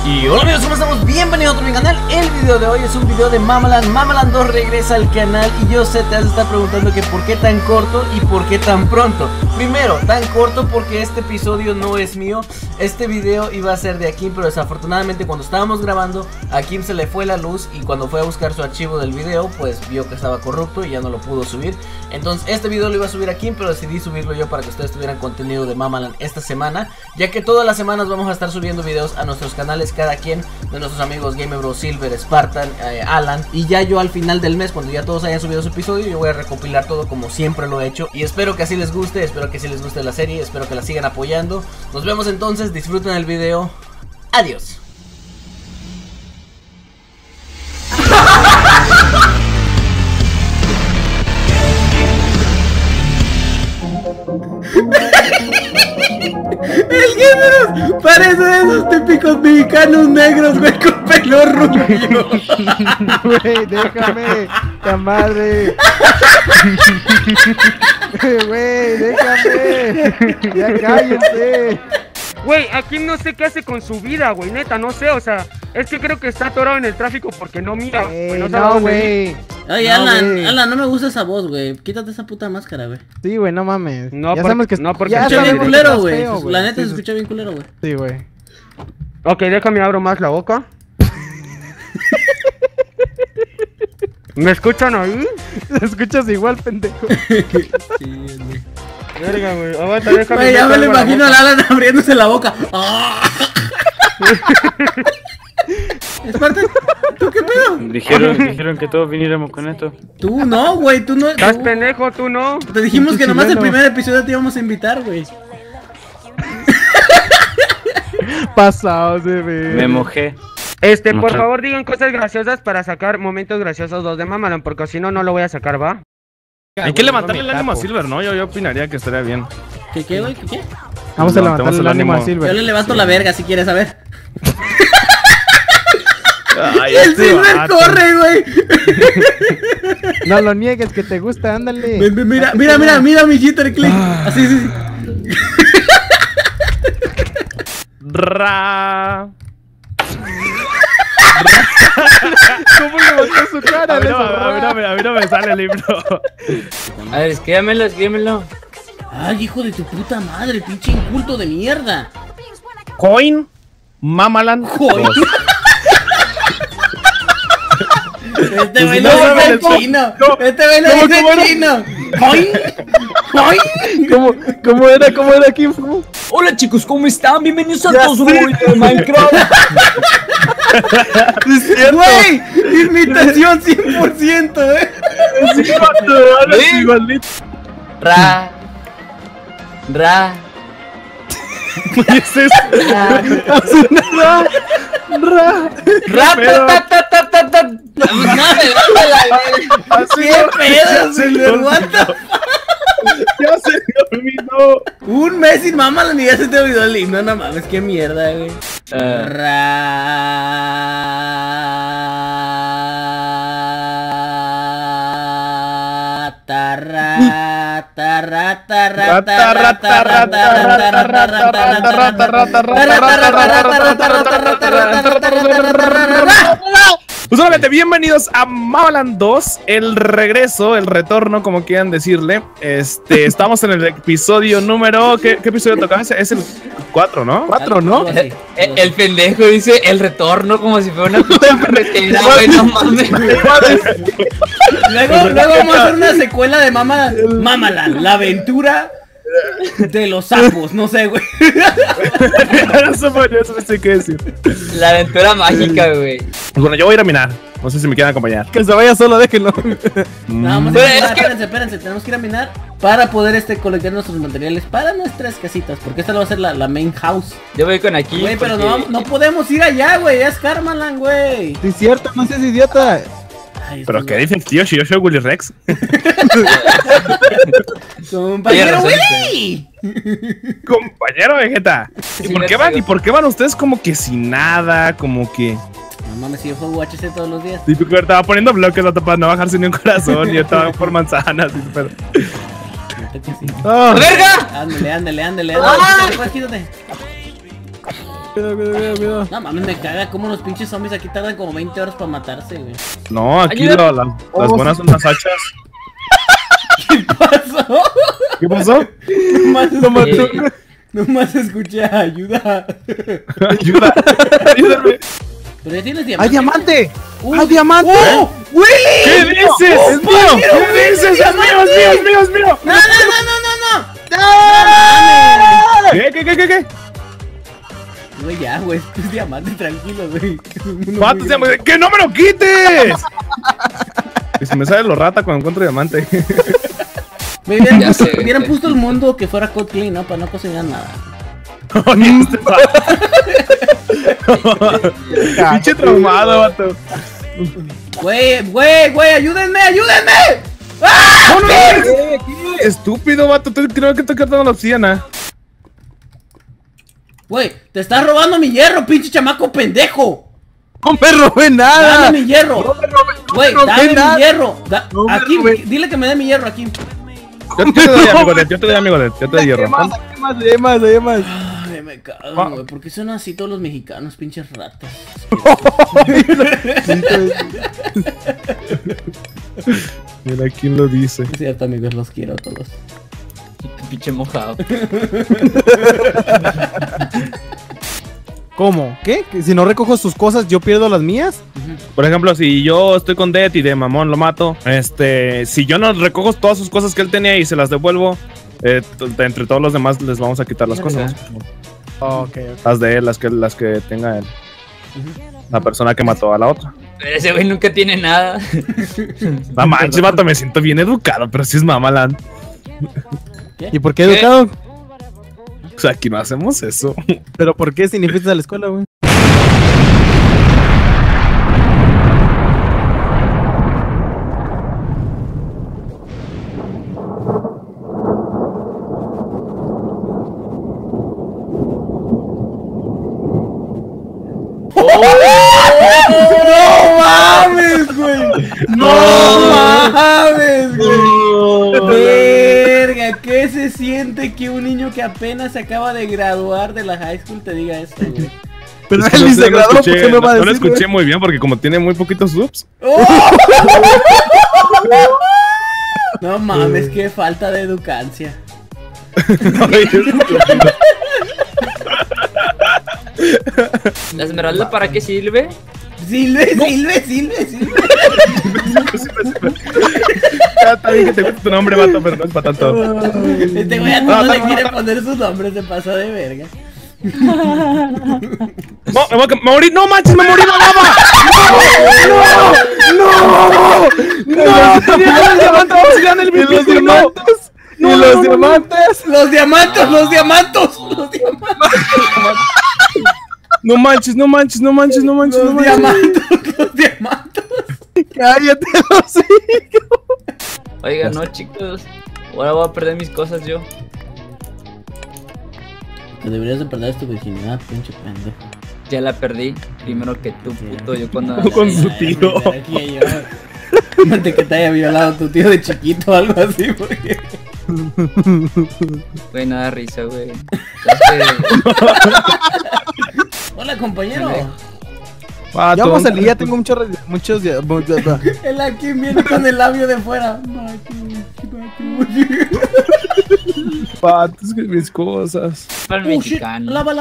Y hola amigos, ¿cómo estamos? Bienvenidos a otro mi canal. El video de hoy es un video de Mamaland. Mamaland 2 regresa al canal y yo sé, te has estado preguntando que por qué tan corto y por qué tan pronto. Primero, tan corto porque este episodio no es mío. Este video iba a ser de Akim, pero desafortunadamente cuando estábamos grabando a Akim se le fue la luz y cuando fue a buscar su archivo del video pues vio que estaba corrupto y ya no lo pudo subir. Entonces este video lo iba a subir a Akim, pero decidí subirlo yo para que ustedes tuvieran contenido de Mamaland esta semana, ya que todas las semanas vamos a estar subiendo videos a nuestros canales cada quien, de nuestros amigos GamerBro, Silver, Spartan, Alan, y ya yo al final del mes, cuando ya todos hayan subido su episodio, yo voy a recopilar todo como siempre lo he hecho. Y espero que así les guste, espero que así les guste la serie, espero que la sigan apoyando. Nos vemos entonces, disfruten el video. Adiós. El GamerBro parece de esos típicos mexicanos negros, güey, con pelo rubio. Güey, déjame, la madre. Güey, déjame. Ya cállense. Güey, aquí no sé qué hace con su vida, güey, neta, no sé, o sea, es que creo que está atorado en el tráfico porque no mira, güey, no sabe No, dónde güey. ir. Oye, No, Alan, güey. Alan, no me gusta esa voz, güey. Quítate esa puta máscara, güey. Sí, güey, no mames. No, ya porque- sabemos que no, porque ya Se escucha bien sabemos que culero, estás güey. feo, La neta Sí, se sí, escucha bien culero, güey. Sí, güey. Ok, déjame abro más la boca. ¿Me escuchan ahí? Te escuchas igual, pendejo. Sí, güey. Verga, güey, aguanta, déjame. Güey, ya me lo meto algo a la imagino al boca. Alan abriéndose la boca. ¡Ah! Esparta, ¿tú qué pedo? Dijeron que todos viniéramos con esto. Tú no, güey, tú no. ¿Estás tú- pendejo, tú no? Te dijimos que nomás el Chileno. primer episodio te íbamos a invitar, güey. Pasados de ver. Me mojé. Por Mojado. favor digan cosas graciosas para sacar momentos graciosos los de Mamaland, porque si no, no lo voy a sacar, ¿va? Hay que levantarle el ánimo a Silver, ¿no? Yo opinaría que estaría bien. ¿Qué, güey? ¿Qué? Vamos a Levantemos levantar el ánimo a Yo Silver. le levanto la verga si quieres saber. Ay, El Silver corre, güey. No lo niegues, que te gusta, ándale. Mira mi jitter click. Así, sí. Ra. ¿Cómo levantó su cara? A mí no me sale el libro. A ver, escríbemelo. Ay, hijo de tu puta madre, pinche inculto de mierda. Coin Mamaland. Coin. 2. Este güey no lo dice sabes, en chino. no. Este güey lo ¿Cómo, dice cómo en era? chino. ¡Coin! ¿Cómo era aquí? Hola chicos, ¿cómo están? Bienvenidos a Ya todos sé. de Minecraft. Es cierto. Güey, imitación 100%, Sí, vato, hablas ¿Sí? igualito. Ra. ¿Qué es eso? Ra, pedo? ta, ta, ta, ta, ta. No, Así ¿Qué pedo, Silver? What the- Ya se me olvidó. Un mes sin Mamaland y ya se te olvidó el himno, no mames, qué mierda, güey. Pues solamente bienvenidos a Mamaland 2, el regreso, el retorno, como quieran decirle. Estamos en el episodio número. ¿Qué episodio tocaba? Es el 4, ¿no? 4, ¿no? El pendejo dice el retorno como si fuera una puta carretera, güey, no mames. Luego vamos a hacer una secuela de Mamaland, la aventura de los sapos, no sé, güey. Eso no sé qué decir. La aventura mágica, güey. Pues bueno, yo voy a ir a minar. No sé si me quieren acompañar. Que se vaya solo, déjenlo. No, vamos a Pero minar, es que- espérense, tenemos que ir a minar para poder colectar nuestros materiales para nuestras casitas, porque esta va a ser la main house. Yo voy con aquí. Güey, pero porque- no podemos ir allá, güey, es Karmaland, güey. Sí, es cierto, no seas idiota. Ay, ¿Pero estos qué dice el tío? Si yo soy Willy Rex. compañero Tienes razón, Willy. Compañero Vegeta. ¿Y Sí, por qué neta, van? güey. ¿Y por qué van ustedes como que sin nada? Como que. No mames, si yo juego HC todos los días. Típico, estaba poniendo bloques para no bajarse ni un corazón. Y yo estaba por manzanas. Pero... Neta que sí. Oh, ¡Verga! Ándale. ¡Ah! Quítate. Cuidado. No mames, me caga como los pinches zombies aquí tardan como 20 horas para matarse, güey. No, aquí Ayuda. las buenas son las hachas. ¿Pasó? ¿Qué pasó? Nomás escuché ayuda. Ayuda, ayúdame. Pero ya tienes diamante. ¡Hay diamante! ¡Uh! ¡Hay diamante! ¡Oh! ¡Willy! ¿Qué dices? ¡Es mío! ¿Qué dices? ¡Es mío! ¡No! ¿Qué? Güey, ya, güey, es diamante, tranquilo, güey. Vato, ¡que no me lo quites! Y se me sale lo rata cuando encuentro diamante. Me hubieran, Ya puesto, sé, hubieran güey. puesto el mundo que fuera code clean, ¿no? Para no cocinar nada. Pinche traumado, vato. Güey, ayúdenme. ¡No, no! Estúpido, vato. Creo que estoy cortando la obsidiana. Güey, te estás robando mi hierro, pinche chamaco pendejo. ¡No me robé nada! Dame mi hierro. Güey, robé dame nada. mi hierro. No me Aquí, robé. dile que me dé mi hierro aquí. Yo te doy, amigo, yo te doy, amigo, yo te doy hierro. Hay más. Ay, me cago, güey. ¿Por qué son así todos los mexicanos, pinches ratas? Mira quién lo dice. Es cierto, amigos, los quiero a todos. Pinche mojado. ¿Cómo? ¿Qué? ¿Que si no recojo sus cosas, yo pierdo las mías? Por ejemplo, si yo estoy con Death y de mamón lo mato, si yo no recojo todas sus cosas que él tenía y se las devuelvo, entre todos los demás les vamos a quitar las cosas. Ok. Las de él, las que tenga él. La persona que mató a la otra. Pero ese güey nunca tiene nada. No manches, vato, me siento bien educado, pero sí es mamalan. ¿Y por qué educado? O sea, aquí no hacemos eso. ¿Pero por qué si ni fuiste a la escuela, güey? ¡No mames, güey! ¡No mames, güey! Verga, ¿qué se siente que un niño que apenas se acaba de graduar de la high school te diga esto, güey? Pero Es que él ni no se lo graduó, ¿por escuché, qué me va a no lo decir, escuché güey? muy bien porque como tiene muy poquitos subs. No mames, qué falta de educancia. ¿La esmeralda para qué sirve? Silve. Ya está bien que te gusta tu nombre, vato, pero no es para tanto. Este güey no le quiere poner su nombre, se pasó de verga. Me morí, no manches, me morí la lava. No, tenía los diamantes, oxidan el ¿Y los bicho, no. diamantes? ¿Y los diamantes? Los diamantes. No manches. Los diamantes. ¡Cállate, los hijos! Oiga, no, chicos. Ahora voy a perder mis cosas yo. Te deberías de perder tu virginidad, pinche pendejo. Ya la perdí. Primero que tú, puto. Yo cuando. Con su tío. Imagínate que te haya violado tu tío de chiquito o algo así, porque... Güey, no da risa, güey. Es que- Hola, compañero. Vato, Ya vamos a salir, ya tengo muchos... El aquí viene con el labio de fuera. vato, es que mis cosas. Para el mexicano. Lava.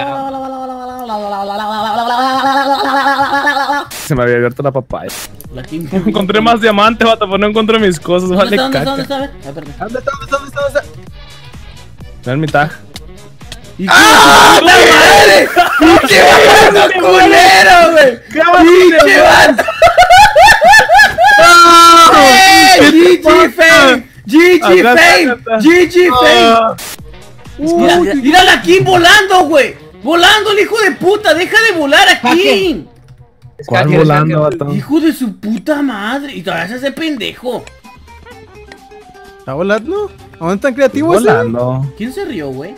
Se me había abierto la papaya. La Kim- Encontré más diamantes, vato, pero no encontré mis cosas, ¿Dónde vale está? ¿Dónde caca. está? A ver. Ah, perdón. ¿Dónde está? Ven mi tag. ¡Ah, la madre! ¡Pinche vato culero, güey! ¡Pinche vato! ¡GG Fame! Mira la Kim volando, güey. Volando el hijo de puta. Deja de volar aquí. ¿Cuál Hacker, volando, hacker. vato? Hijo de su puta madre. Y todavía se hace pendejo. ¿Está volando? ¿Dónde están creativos? Volando. ¿Quién se rió, güey?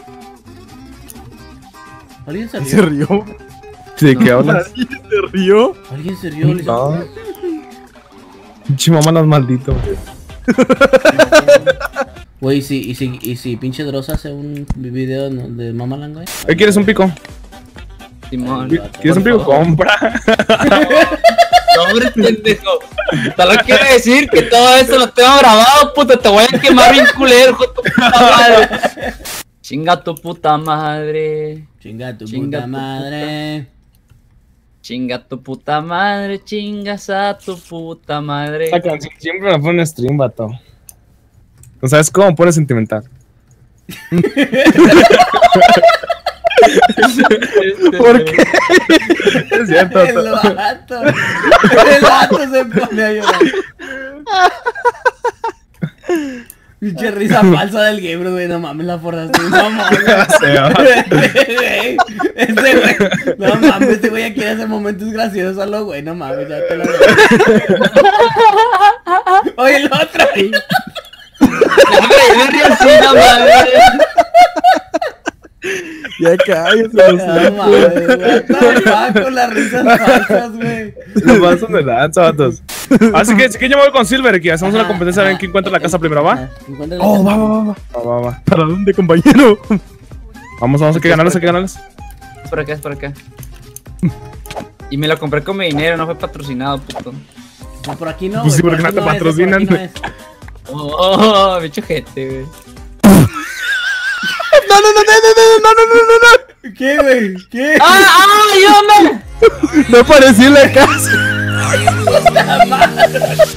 ¿Alguien se Se rió? rió. ¿De qué hablas? ¿Se rió? ¿Alguien se rió? Le hizo- No. Pinche mamá los malditos. Güey, y si pinche Dross hace un video de Mamalang, güey. ¿Qué quieres, un pico? Simón. ¿Quieres un pico? Compra. No, hombre, pendejo. Solo quiero decir que todo eso lo tengo grabado, puta. Te voy a quemar bien culero, hijo de tu puta madre. Chinga tu puta madre. Chinga tu puta madre. Chinga tu puta madre, chingas a tu puta madre. La canción siempre me pone stream, vato. ¿No sabes cómo pone sentimental? ¿Por qué? Es cierto. El vato se pone a llorar. Pinche risa falsa del Gabriel, güey. No mames, la forzaste. No mames. Ese güey. No mames, ese güey ya quiere hacer momentos graciosos a lo güey. No mames, ya te lo digo. Oye, el otro. Me río así, no mames. Ya cállate. No mames, güey. Con las risas falsas, güey. Los vasos de lanza, vatos. Así que yo me voy con Silver aquí. Hacemos una competencia a ver quién encuentra la casa primero, ¿va? Oh, va. Va. ¿Para dónde, compañero? Vamos, hay que ganarles, Es por acá. Y me lo compré con mi dinero, no fue patrocinado, puto. No, por aquí no, Pues sí, güey, porque por no aquí te no es, por patrocinan, aquí no güey. es. Oh, bicho gente, güey. No. ¿Qué, güey? ¿Qué? ¡Ah, ayúdame! No aparecí en la casa.